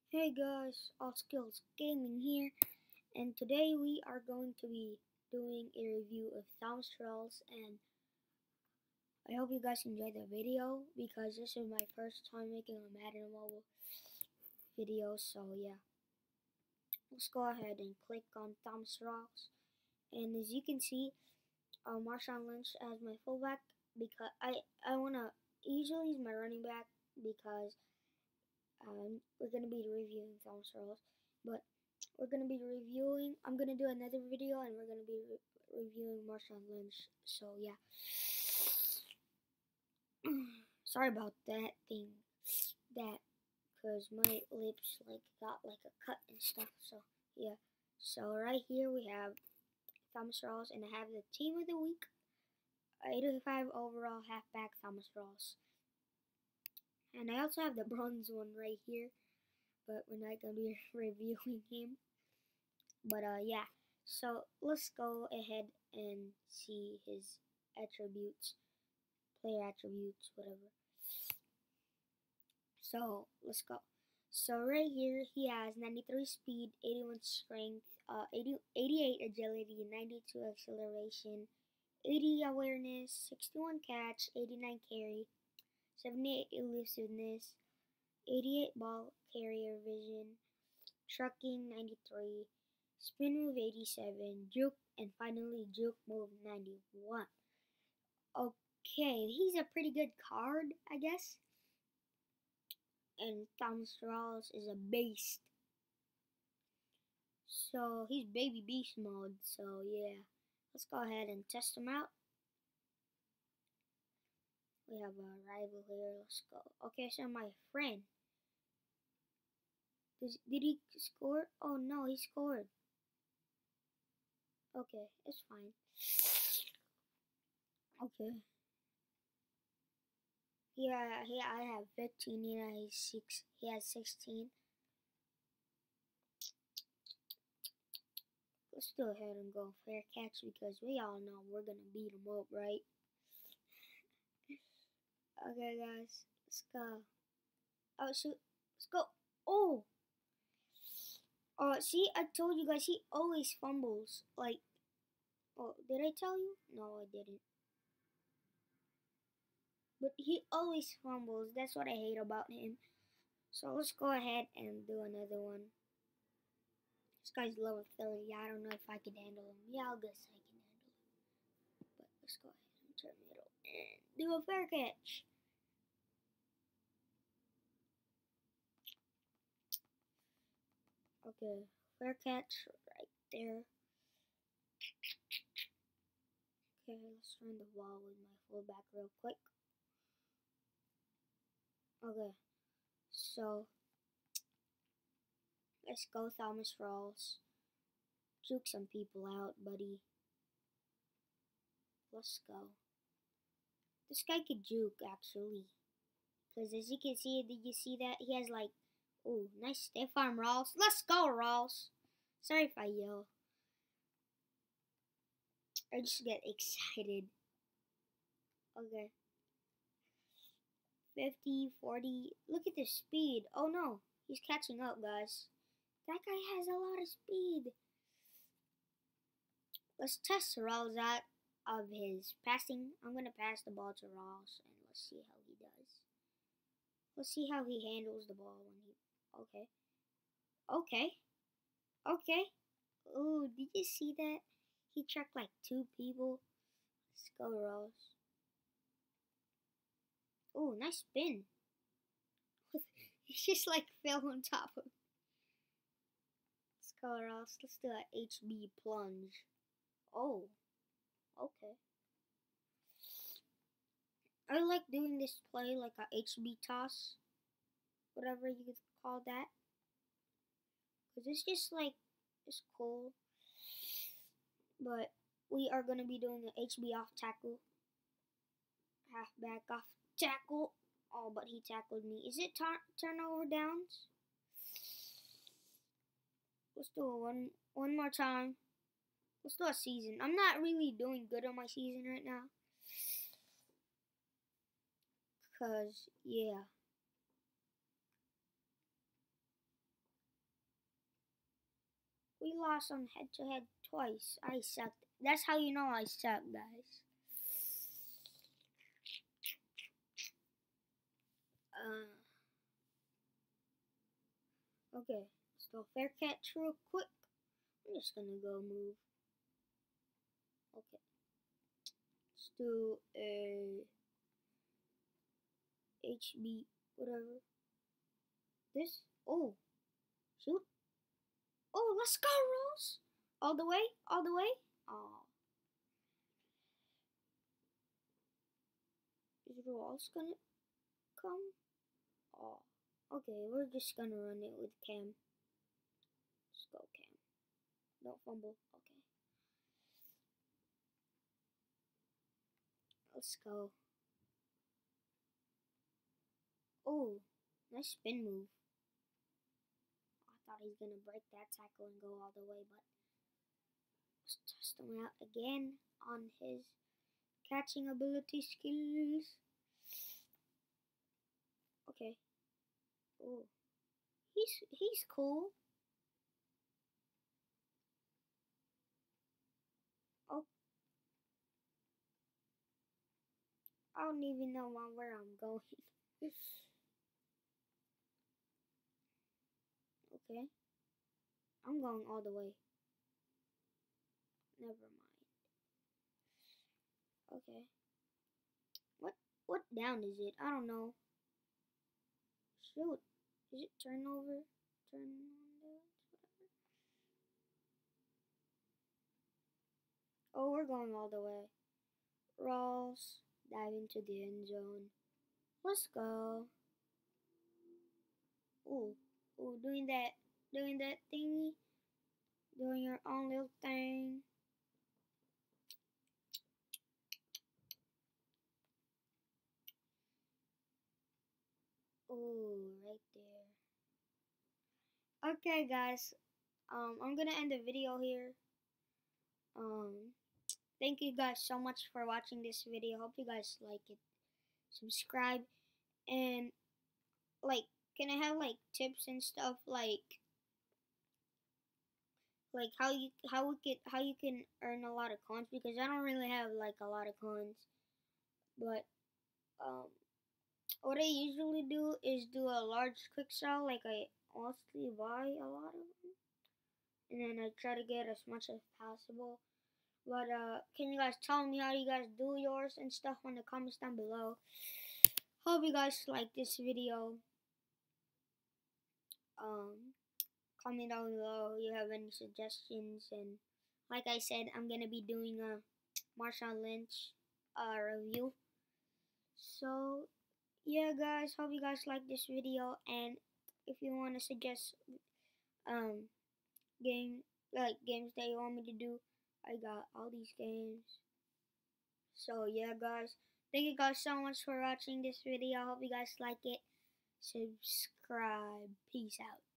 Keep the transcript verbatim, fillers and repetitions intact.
Hey guys, All Skills Gaming here, and today we are going to be doing a review of Thomas Trolls, and I hope you guys enjoy the video because this is my first time making a Madden Mobile video, so yeah. Let's go ahead and click on Thomas Trolls, and as you can see, uh, Marshawn Lynch as my fullback because I, I want to usually use my running back because um, we're going to be reviewing Thomas Trolls, but we're gonna be reviewing. I'm gonna do another video, and we're gonna be re- reviewing Marshawn Lynch. So yeah, sorry about that thing, that, cause my lips like got like a cut and stuff. So yeah, so right here we have Thomas Rawls, and I have the team of the week, eighty-five overall halfback Thomas Rawls, and I also have the bronze one right here, but we're not gonna be reviewing him. But uh, yeah. So let's go ahead and see his attributes, player attributes, whatever. So let's go. So right here he has ninety-three speed, eighty-one strength, uh, eighty, eighty-eight agility, ninety-two acceleration, eighty awareness, sixty-one catch, eighty-nine carry, seventy-eight elusiveness, eighty-eight ball carrier vision, trucking ninety-three, spin move eighty-seven, juke, and finally juke move ninety-one. Okay, he's a pretty good card, I guess. And Thomas Rawls is a beast. So he's baby beast mode. So yeah, let's go ahead and test him out. We have a rival here. Let's go. Okay, so my friend. Does, did he score? Oh no, he scored. Okay, it's fine. Okay. Yeah, here I have fifteen. Here I have six. He has sixteen. Let's go ahead and go fair catch because we all know we're gonna beat him up, right? Okay, guys, let's go. Oh shoot, let's go. Oh, oh, see, I told you guys he always fumbles. Like, oh, did I tell you? No, I didn't. But he always fumbles. That's what I hate about him. So let's go ahead and do another one. This guy's level thirty. I don't know if I can handle him. Yeah, I guess I can handle him. But let's go ahead and turn middle and do a fair catch. Okay, fair catch right there. Okay, let's run the ball with my fullback real quick. Okay, so let's go, Thomas Rawls. Juke some people out, buddy. Let's go. This guy could juke, actually. Because as you can see, did you see that? He has like, oh, nice stiff arm, Rawls. Let's go, Rawls. Sorry if I yell. I just get excited. Okay. fifty, forty. Look at the speed. Oh no, he's catching up, guys. That guy has a lot of speed. Let's test Rawls out of his passing. I'm going to pass the ball to Rawls and let's see how he does. Let's see how he handles the ball when he. Okay. Okay. Okay. Oh, did you see that? He tracked like two people. Let's go, Rawls. Oh, nice spin. He just like fell on top of him. Let's go, Rawls. Let's do an H B plunge. Oh, okay. I like doing this play like a H B toss, whatever you could call that. Because it's just like, it's cool. But we are going to be doing an H B off tackle. Halfback off tackle. Oh, but he tackled me. Is it tar- turnover downs? Let's do it one, one more time. Let's do a season. I'm not really doing good on my season right now. Because, yeah. We lost on head to head twice. I sucked. That's how you know I suck, guys. Uh, okay, let's go fair catch real quick. I'm just gonna go move. Okay, let's do a H B, whatever. This, oh, shoot. Oh, let's go, Rose. All the way, all the way. Oh. Is Rose gonna come? Oh. Okay, we're just gonna run it with Cam. Let's go, Cam. Don't fumble. Okay. Let's go. Oh, nice spin move. I thought he was gonna break that tackle and go all the way, but let's test him out again on his catching ability skills. Okay. Oh, he's he's cool. Oh, I don't even know where I'm going. Okay, I'm going all the way. Never mind. Okay. What what down is it? I don't know. Shoot. Is it turnover? Turn on the whatever. Oh, we're going all the way. Rolls. Dive into the end zone. Let's go. Ooh. Ooh, doing that doing that thingy. Doing your own little thing. Ooh, right there. Okay, guys. Um, I'm gonna end the video here. Um, thank you guys so much for watching this video. Hope you guys like it. Subscribe and like, can I have like tips and stuff like like how you how we could how you can earn a lot of coins, because I don't really have like a lot of coins, but um, what I usually do is do a large quick sell. Like I mostly buy a lot of them, and then I try to get as much as possible. But uh, can you guys tell me how you guys do yours and stuff in the comments down below? Hope you guys like this video. Um, comment down below if you have any suggestions, and like I said, I'm gonna be doing a Marshawn Lynch uh, review. So yeah, guys, hope you guys like this video, and if you want to suggest um game like games that you want me to do, I got all these games. So yeah, guys, thank you guys so much for watching this video. I hope you guys like it. Subscribe. Peace out.